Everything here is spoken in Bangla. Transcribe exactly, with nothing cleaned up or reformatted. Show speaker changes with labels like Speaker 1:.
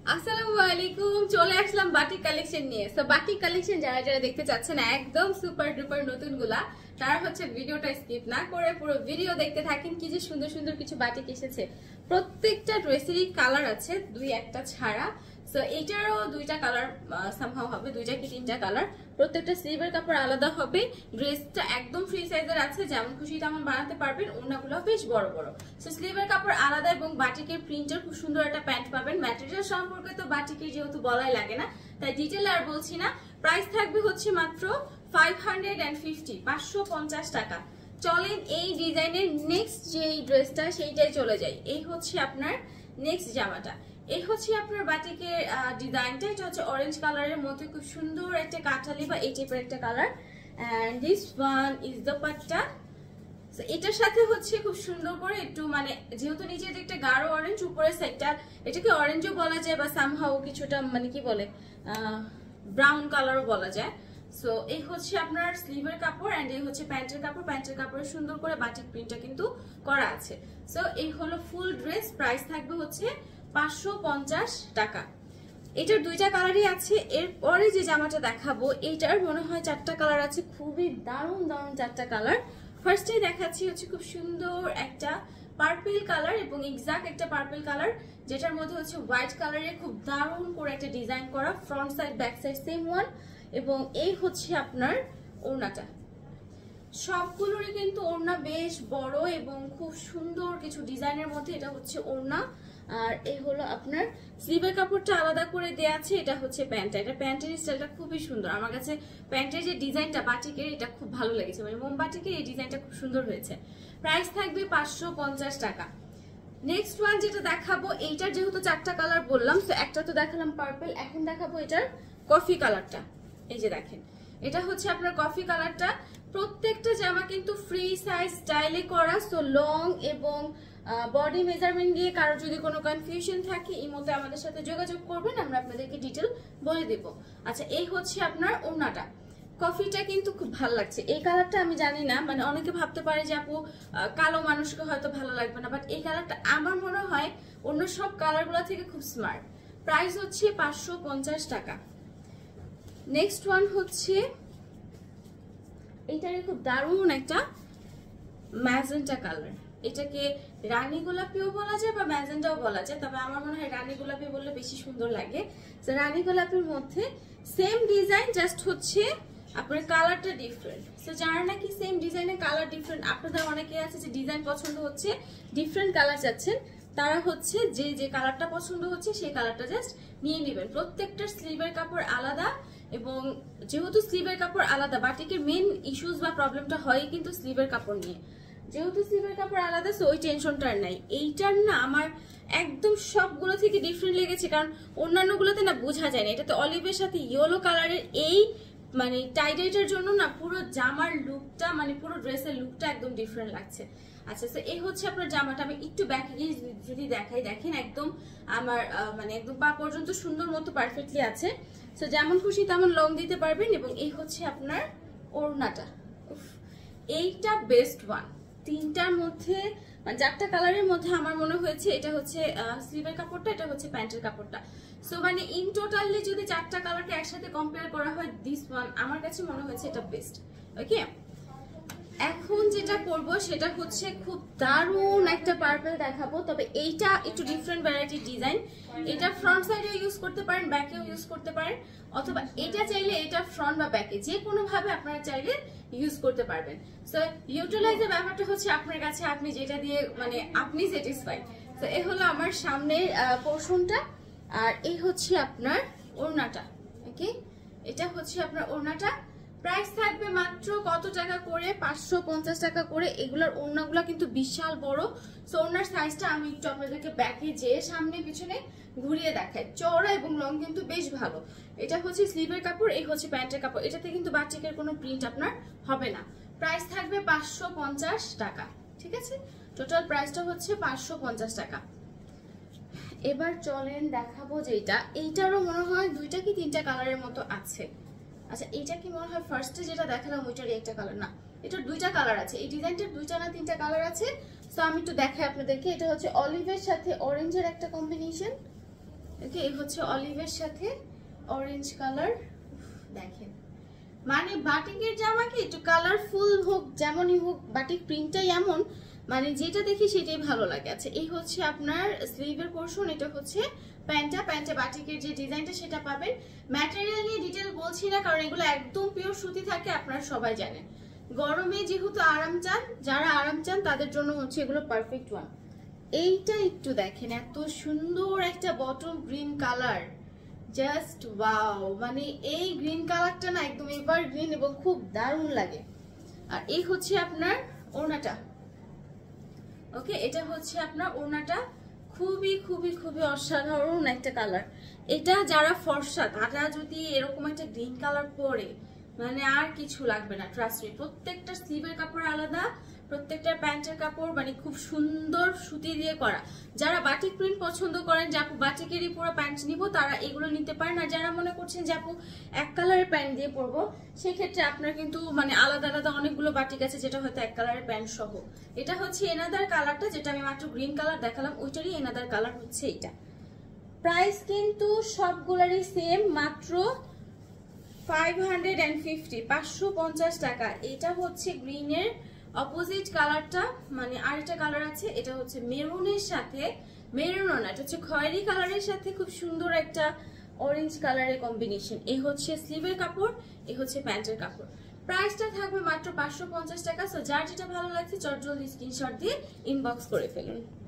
Speaker 1: আসসালামু আলাইকুম, চলে আসলাম বাটিক কালেকশন নিয়ে। সো বাটিক কালেকশন যারা যারা দেখতে চাচ্ছেন একদম সুপার ডুপার নতুনগুলা, তারা হচ্ছে ভিডিওটা স্কিপ না করে পুরো ভিডিও দেখতে থাকেন। কি যে সুন্দর সুন্দর কিছু বাটিক এসেছে, প্রত্যেকটা ড্রেসেরই কালার আছে, দুই একটা ছাড়া। সো এইটারও দুইটা কালার সামহাও হবে, দুইটা কি তিনটা কালার। প্রত্যেকটা স্লিভের কাপড় আলাদা হবে। ড্রেসটা একদম ফ্রি সাইজের আছে, যেমন খুশি তেমন বানাতে পারবেন। ওড়নাগুলো বেশ বড় বড়। সো স্লিভের কাপড় আলাদা এবং বাটিকের প্রিন্টের খুব সুন্দর একটা প্যান্ট পাবেন। ম্যাটেরিয়াল সম্পর্কে তো বাটিকের যেহেতু বলাই লাগে না, তাই ডিটেল আর বলছি না। প্রাইস থাকবে হচ্ছে মাত্র ফাইভ হান্ড্রেড অ্যান্ড ফিফটি পাঁচশো পঞ্চাশ টাকা। চলেন এই ডিজাইনের নেক্সট যে ড্রেসটা সেইটাই চলে যাই। এই হচ্ছে আপনার নেক্সট জামাটা। এই হচ্ছে আপনার বাটিকের ডিজাইনটা। এটা হচ্ছে অরেঞ্জ কালারের মধ্যে খুব সুন্দর একটা কাঠালি বা এই টাইপের একটা colour. And this one is the পাট্টা। এটার সাথে হচ্ছে খুব সুন্দর করে একটু মানে যেহেতু নিচে একটা গাঢ় অরেঞ্জ, উপরের সাইডটা এটাকে অরেঞ্জও বলা যায় বা সামহাও কিছুটা মানে কি বলে ব্রাউন কালারও বলা যায়। সো এই হচ্ছে আপনার স্লিভের কাপড় এন্ড এই হচ্ছে প্যান্টের কাপড়। প্যান্টের কাপড়ে সুন্দর করে বাটিক প্রিন্টটা কিন্তু করা আছে। সো এই হলো ফুল ড্রেস। প্রাইস থাকবে হচ্ছে পাঁচশো পঞ্চাশ টাকা। এটার দুইটা কালারই আছে। এরপরে যে জামাটা দেখাবো এটার মনে হয় চারটা কালার আছে, খুবই দারুণ দারুণ চারটা কালার। ফার্স্টে দেখাচ্ছি হচ্ছে খুব সুন্দর একটা পার্পল কালার এবং এক্সাক্ট একটা পার্পল কালার, যেটার মধ্যে হচ্ছে হোয়াইট কালারের খুব দারুণ করে একটা ডিজাইন করা, front side back side same one. এবং এই হচ্ছে আপনার ওড়নাটা। সবগুলোরই কিন্তু ওড়না বেশ বড় এবং খুব সুন্দর কিছু ডিজাইনের মধ্যে এটা হচ্ছে ওড়না। আর এই হলো আপনার স্লিভের কাপড়টা আলাদা করে দেয়া আছে। এটা হচ্ছে প্যান্টটা। এটা প্যান্টের স্টাইলটা খুবই সুন্দর। আমার কাছে প্যান্টের যে ডিজাইনটা বাটিকের এটা খুব ভালো লেগেছে, মানে মোম বাটিকের এই ডিজাইনটা খুব সুন্দর হয়েছে। প্রাইস থাকবে পাঁচশো পঞ্চাশ টাকা। নেক্সট ওয়ান যেটা দেখাবো, এইটার যেহেতু চারটা কালার বললাম, তো একটা তো দেখালাম পার্পল, এখন দেখাবো এটার কফি কালারটা। এই যে দেখেন, এটা হচ্ছে আপনার কফি কালারটা। প্রত্যেকটা জামা কিন্তু ফ্রি সাইজ স্টাইলে করা। সো লং এবং বডি মেজারমেন্ট দিয়ে কারো যদি কোনো কনফিউশন থাকে এই মতে আমাদের সাথে যোগাযোগ করবেন, আমরা আপনাদেরকে ডিটেল বলে দেব। আচ্ছা, এই হচ্ছে আপনার ওড়নাটা। কফিটা কিন্তু খুব ভালো লাগছে। এই কালারটা আমি জানি না, মানে অনেকে ভাবতে পারে যে আপু কালো মানুষকে হয়তো ভালো লাগবে না, বাট এই কালারটা আমার মনে হয় অন্য সব কালারগুলো থেকে খুব স্মার্ট। প্রাইস হচ্ছে পাঁচশো পঞ্চাশ টাকা। নেক্সট ওয়ান হচ্ছে এইটারে খুব দারুণ একটা ম্যাজেন্টা কালার। এটাকে রানী গোলাপিও বলা যায় বা ম্যাজেন্টাও বলা যায়, তবে আমার মনে হয় রানী গোলাপি বললে বেশি সুন্দর লাগে। তো রানী গোলাপির মধ্যে সেম ডিজাইন, জাস্ট হচ্ছে আপনার কালারটা ডিফারেন্ট। তো যারা নাকি সেম ডিজাইনের কালার ডিফারেন্ট, আপনাদের অনেকে আছে যে ডিজাইন পছন্দ হচ্ছে ডিফারেন্ট কালার চাচ্ছেন, তারা হচ্ছে যে যে কালারটা পছন্দ হচ্ছে সেই কালারটা জাস্ট নিয়ে নেবেন। প্রত্যেকটা স্লিভের কাপড় আলাদা এবং যেহেতু স্লিভের কাপড় আলাদা, বাটিকের মেন ইস্যুস বা প্রবলেমটা হয় কিন্তু স্লিভের কাপড় নিয়ে। যেহেতু স্লিভের কাপড় আলাদা, সো ওই টেনশনটার নাই। এইটার না আমার একদম সবগুলো থেকে ডিফারেন্ট লেগেছে, কারণ অন্যান্যগুলোতে না বোঝা যায় না। এটাতে অলিভের সাথে ইয়েলো কালারের এই মানে টাইডাইটার জন্য না পুরো জামার লুকটা মানে পুরো ড্রেসের লুকটা একদম ডিফারেন্ট লাগছে। আচ্ছা, তো এই হচ্ছে আপনার জামাটা। আমি একটু ব্যাকে গিয়ে যদি দেখাই, দেখেন একদম আমার মানে একদম পা পর্যন্ত সুন্দর মতো পারফেক্টলি আছে। তো যেমন খুশি তেমন লং দিতে পারবেন। এবং এই হচ্ছে আপনার ওড়নাটা। এইটা বেস্ট ওয়ান। তিনটার মধ্যে মানে চারটা কালারের মধ্যে আমার মনে হয়েছে এটা হচ্ছে স্লিভের কাপড়টা, এটা হচ্ছে প্যান্টের কাপড়টা। সো মানে ইন টোটালি যদি চারটা কালারকে একসাথে কম্পেয়ার করা হয়, দিস ওয়ান আমার কাছে মনে হয়েছে এটা বেস্ট। ওকে, এখন যেটা করব সেটা হচ্ছে খুব দারুণ একটা পার্পল দেখাবো, তবে এইটা একটু ডিফারেন্ট ভ্যারাইটির ডিজাইন। এটা ফ্রন্ট সাইডেও ইউজ করতে পারেন, ব্যাকেও ইউজ করতে পারেন, অথবা এটা চাইলে এটা ফ্রন্ট বা ব্যাকে যে কোনো ভাবে আপনারা চাইলে ইউজ করতে পারবেন। সো ইউটিলাইজের ব্যাপারটা হচ্ছে আপনার কাছে, আপনি যেটা দিয়ে মানে আপনি স্যাটিসফাইড। তো এই হলো আমার সামনের পোর্শনটা, আর এই হচ্ছে আপনার ওড়নাটা। ওকে, এটা হচ্ছে আপনার ওড়নাটা। প্রাইস থাকবে মাত্র কত টাকা করে? পাঁচশো পঞ্চাশ টাকা করে। এগুলোর ওড়নাগুলো কিন্তু বিশাল বড়। সো ওড়নার সাইজটা আমি একটু আপনাদেরকে ব্যাকে যে সামনে পিছনে ঘুরিয়ে দেখাই। চওড়া এবং লং কিন্তু বেশ ভালো। এটা হচ্ছে স্লিভের কাপড়, এই হচ্ছে প্যান্টের কাপড়। এটাতে কিন্তু বাটিকের কোনো প্রিন্ট আপনার হবে না। প্রাইস থাকবে পাঁচশো পঞ্চাশ টাকা। ঠিক আছে, টোটাল প্রাইসটা হচ্ছে পাঁচশো পঞ্চাশ টাকা। এবার চলেন দেখাবো যেটা, এইটারও মনে হয় দুইটা কি তিনটা কালারের মতো আছে। আচ্ছা, এইটা কি মনে হয় ফার্স্টে যেটা দেখালাম ওইটারই একটা কালার? না, এটার দুইটা কালার আছে। এই ডিজাইনটার দুইটা না তিনটা কালার আছে। তো আমি একটু দেখাই আপনাদেরকে। এটা হচ্ছে অলিভের সাথে অরেঞ্জের একটা কম্বিনেশন। ওকে, এই হচ্ছে অলিভের সাথে অরেঞ্জ কালার। দেখেন মানে বাটিকের জামা কি একটু কালারফুল হোক যেমনই হোক, বাটিক প্রিন্টটাই এমন মানে যেটা দেখি সেটাই ভালো লাগে। আচ্ছা এই হচ্ছে আপনার স্লিভের পোর্শন, এটা হচ্ছে প্যান্টটা। প্যান্টে বাটিকের যে ডিজাইনটা সেটা পাবেন। ম্যাটেরিয়াল নিয়ে ডিটেল বলছি না কারণ এগুলো একদম পিওর সুতি থাকে, আপনারা সবাই জানেন। গরমে যেহেতু আরাম চান, যারা আরাম চান তাদের জন্য হচ্ছে এগুলো পারফেক্ট ওয়ান। এইটা একটু দেখেন, এত সুন্দর একটা bottle green colour, just wow. মানে এই গ্রিন কালারটা না একদম এভার গ্রিন এবং খুব দারুণ লাগে। আর এই হচ্ছে আপনার ওড়নাটা। ওকে, এটা হচ্ছে আপনার ওড়নাটা, খুবই খুবই খুবই অসাধারণ একটা কালার। এটা যারা ফর্সা তারা যদি এরকম একটা গ্রিন কালার পরে মানে আর কিছু লাগবে না, ট্রাস্ট মি। প্রত্যেকটা স্লিভের কাপড় আলাদা, প্রত্যেকটা প্যান্টের কাপড় মানে খুব সুন্দর সুতি দিয়ে করা। যারা বাটিক প্রিন্ট পছন্দ করেন যে আপু বাটিকেরই পুরো প্যান্ট নিব, তারা এগুলো নিতে পারেন। আর যারা মনে করছেন যে আপু এক কালারের প্যান্ট দিয়ে পরবো, সেক্ষেত্রে আপনার কিন্তু মানে আলাদা আলাদা অনেকগুলো বাটিক আছে যেটা হয়তো এক কালারের প্যান্ট সহ। এটা হচ্ছে এনাদার কালারটা, যেটা আমি মাত্র গ্রিন কালার দেখালাম, ওইটারই এনাদার কালার হচ্ছে এটা। প্রাইস কিন্তু সবগুলারই সেম, মাত্র ফাইভ হান্ড্রেড অ্যান্ড ফিফটি, পাঁচশো পঞ্চাশ টাকা। এটা হচ্ছে গ্রিনের অপোজিট কালারটা, মানে আরেকটা কালার আছে, এটা হচ্ছে মেরুনের সাথে, মেরুনও না, এটা হচ্ছে খয়েরি কালারের সাথে খুব সুন্দর একটা অরেঞ্জ কালারের কম্বিনেশন। এই হচ্ছে স্লিভের কাপড়, এই হচ্ছে প্যান্টের কাপড়। প্রাইসটা থাকবে মাত্র পাঁচশো পঞ্চাশ টাকা। সো যার যেটা ভালো লাগছে চট জলদি স্ক্রিনশট দিয়ে ইনবক্স করে ফেলুন।